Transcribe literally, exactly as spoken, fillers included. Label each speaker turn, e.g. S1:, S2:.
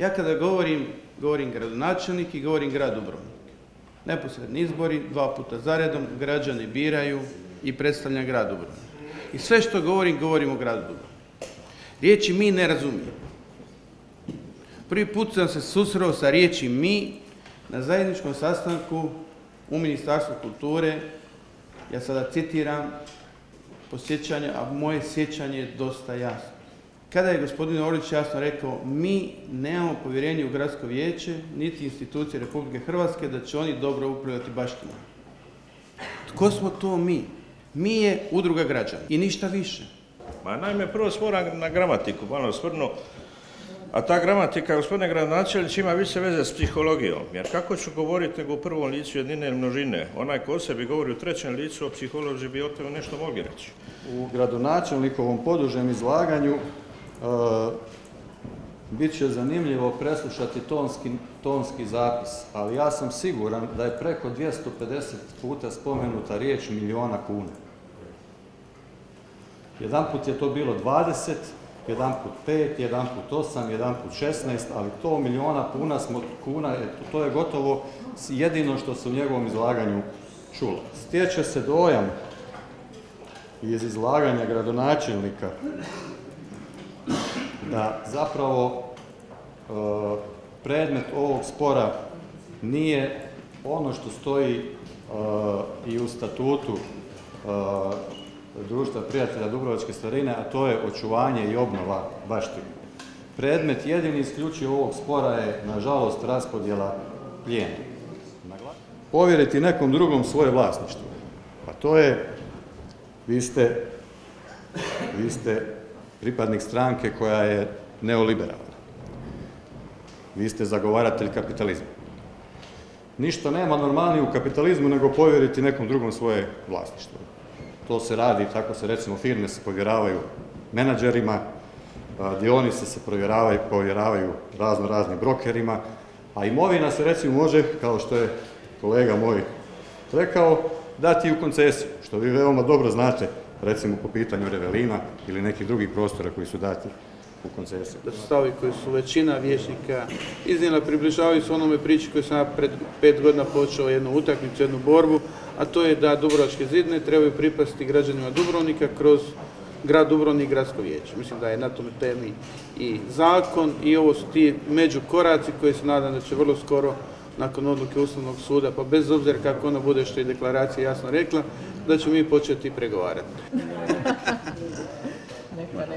S1: Ja kada govorim, govorim gradonačelnik i govorim grad Dubrovnik. Neposredni izbori, dva puta zaredom, građani biraju i predstavljam grad Dubrovnik. I sve što govorim, govorim o gradu Dubrovniku. Riječi mi ne razumijem. Prvi put sam se susreo sa riječi mi na zajedničkom sastanku u Ministarstvu kulture. Ja sada citiram posjećanje, a moje sjećanje je dosta jasno. Kada je gospodin Orlić jasno rekao, mi nemamo povjerenje u gradsko vijeće, niti institucije Republike Hrvatske, da će oni dobro upravljati baštinom. Tko smo to mi? Mi je udruga građana i ništa više.
S2: Ma naime, prvo moram na gramatiku malo osvrnu, a ta gramatika, gospodine gradonačelniče, ima više veze s psihologijom, jer kako ću govoriti nego u prvom licu jednine ili množine? Onaj ko o sebi govori u trećem licu, o psiholoži bi o tome nešto mogli reći.
S3: U gradonačelnikovom podužem izlaganju Uh, bit će zanimljivo preslušati tonski, tonski zapis, ali ja sam siguran da je preko dvjesto pedeset puta spomenuta riječ miliona kuna. Jedan put je to bilo dvadeset, jedan put pet, jedan put osam, jedan put šesnaest, ali to miliona kuna, smo, kuna to je gotovo jedino što se u njegovom izlaganju čulo. Stječe se dojam iz izlaganja gradonačelnika da zapravo e, predmet ovog spora nije ono što stoji e, i u statutu e, Društva prijatelja Dubrovačke starine, a to je očuvanje i obnova baštine. Predmet jedini isključivo ovog spora je, nažalost, raspodjela plijena. Povjeriti nekom drugom svoje vlasništvo. Pa to je, vi ste, vi ste pripadnik stranke koja je neoliberalna. Vi ste zagovaratelj kapitalizma. Ništa nema normalnije u kapitalizmu nego povjeriti nekom drugom svoje vlasništvo. To se radi, tako se recimo firme se povjeravaju menadžerima, dionice se povjeravaju, povjeravaju razno raznim brokerima, a imovina se recimo može, kao što je kolega moj rekao, dati u koncesiju, što vi veoma dobro znate, recimo po pitanju Revelina ili nekih drugih prostora koji su dati u koncesiju.
S1: Da su stavi koji su većina vijećnika iznijela, približavaju se onome priči koju sam ja pred pet godina počeo jednu utakmicu, jednu borbu, a to je da Dubrovačke zidine trebaju pripasti građanima Dubrovnika kroz grad Dubrovnik i gradsko vijeće. Mislim da je na tome temi i zakon i ovo su ti međukoraci koji se nadam da će vrlo skoro nakon odluke Ustavnog suda, pa bez obzira kako ona bude, što je deklaracija jasno rekla, da ćemo mi početi pregovarati.